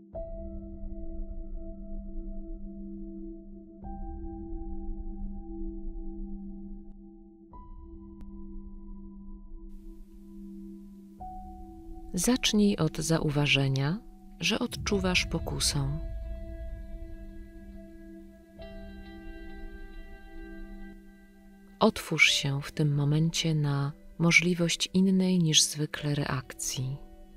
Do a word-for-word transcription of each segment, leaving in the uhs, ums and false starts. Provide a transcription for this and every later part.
Zacznij od zauważenia, że odczuwasz pokusę. Otwórz się w tym momencie na możliwość innej niż zwykle reakcji.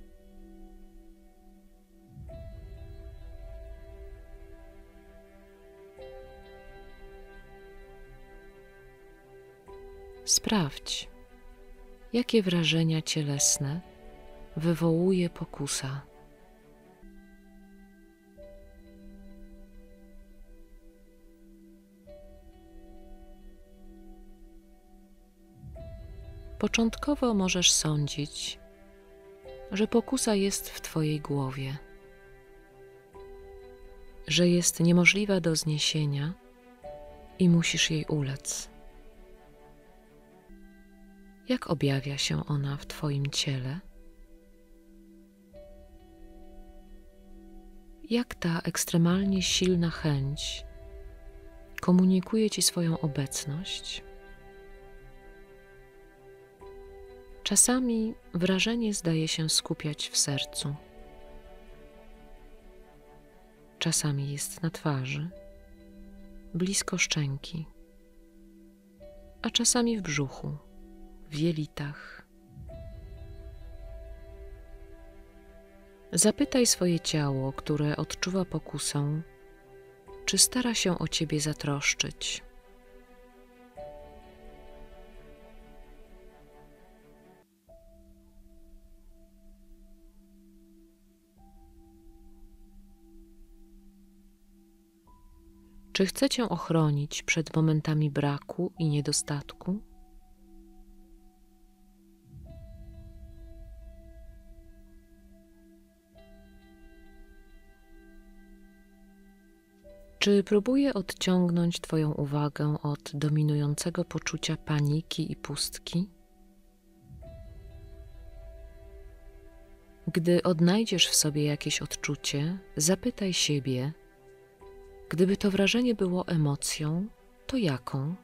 Sprawdź, jakie wrażenia cielesne wywołuje pokusa. Początkowo możesz sądzić, że pokusa jest w twojej głowie, że jest niemożliwa do zniesienia i musisz jej ulec. Jak objawia się ona w twoim ciele? Jak ta ekstremalnie silna chęć komunikuje ci swoją obecność? Czasami wrażenie zdaje się skupiać w sercu. Czasami jest na twarzy, blisko szczęki, a czasami w brzuchu, w jelitach. Zapytaj swoje ciało, które odczuwa pokusę, czy stara się o ciebie zatroszczyć. Czy chce cię ochronić przed momentami braku i niedostatku? Czy próbuje odciągnąć twoją uwagę od dominującego poczucia paniki i pustki? Gdy odnajdziesz w sobie jakieś odczucie, zapytaj siebie, gdyby to wrażenie było emocją, to jaką?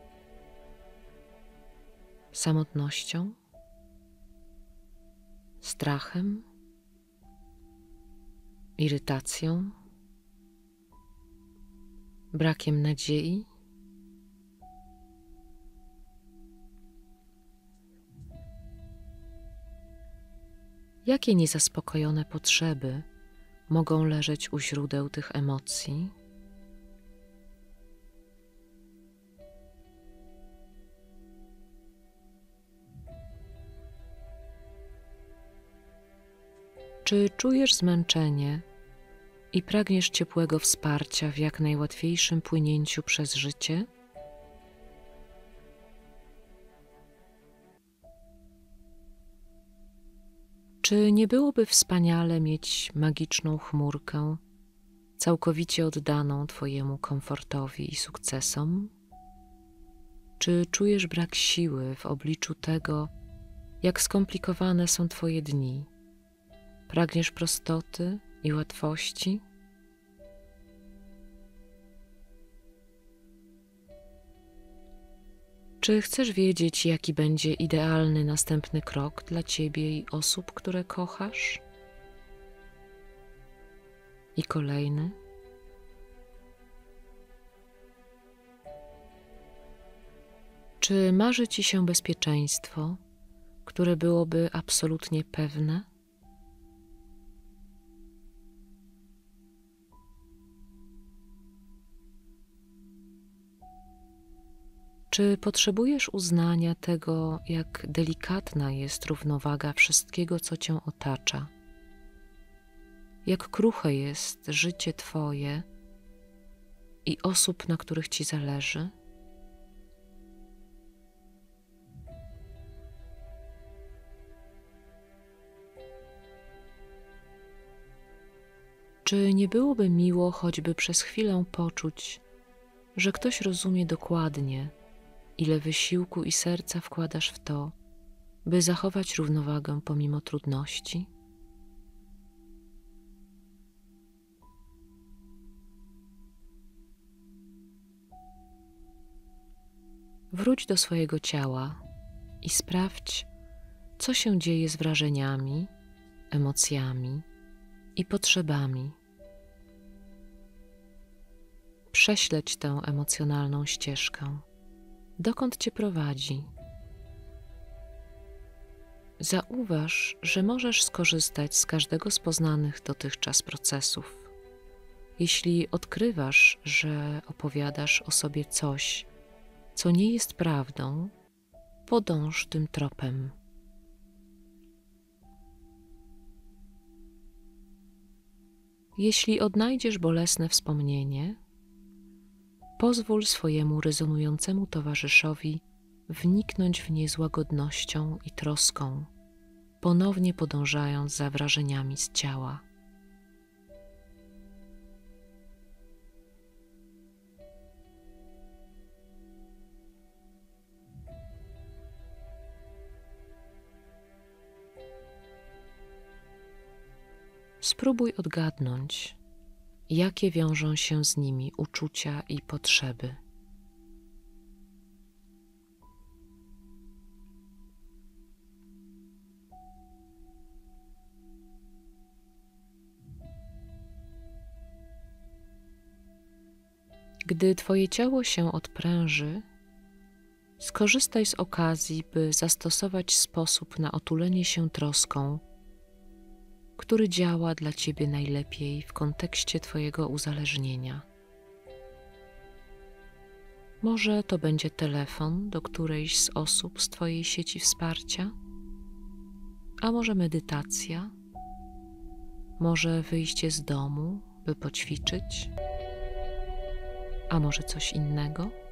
Samotnością? Strachem? Irytacją? Brakiem nadziei? Jakie niezaspokojone potrzeby mogą leżeć u źródeł tych emocji? Czy czujesz zmęczenie i pragniesz ciepłego wsparcia w jak najłatwiejszym płynięciu przez życie? Czy nie byłoby wspaniale mieć magiczną chmurkę, całkowicie oddaną twojemu komfortowi i sukcesom? Czy czujesz brak siły w obliczu tego, jak skomplikowane są twoje dni? Pragniesz prostoty i łatwości? Czy chcesz wiedzieć, jaki będzie idealny następny krok dla ciebie i osób, które kochasz? I kolejny? Czy marzy ci się bezpieczeństwo, które byłoby absolutnie pewne? Czy potrzebujesz uznania tego, jak delikatna jest równowaga wszystkiego, co cię otacza? Jak kruche jest życie twoje i osób, na których ci zależy? Czy nie byłoby miło choćby przez chwilę poczuć, że ktoś rozumie dokładnie, ile wysiłku i serca wkładasz w to, by zachować równowagę pomimo trudności? Wróć do swojego ciała i sprawdź, co się dzieje z wrażeniami, emocjami i potrzebami. Prześledź tę emocjonalną ścieżkę. Dokąd cię prowadzi? Zauważ, że możesz skorzystać z każdego z poznanych dotychczas procesów. Jeśli odkrywasz, że opowiadasz o sobie coś, co nie jest prawdą, podąż tym tropem. Jeśli odnajdziesz bolesne wspomnienie, pozwól swojemu rezonującemu towarzyszowi wniknąć w nie z łagodnością i troską, ponownie podążając za wrażeniami z ciała. Spróbuj odgadnąć, jakie wiążą się z nimi uczucia i potrzeby. Gdy twoje ciało się odpręży, skorzystaj z okazji, by zastosować sposób na otulenie się troską, który działa dla ciebie najlepiej w kontekście twojego uzależnienia. Może to będzie telefon do którejś z osób z twojej sieci wsparcia, a może medytacja, może wyjście z domu, by poćwiczyć, a może coś innego?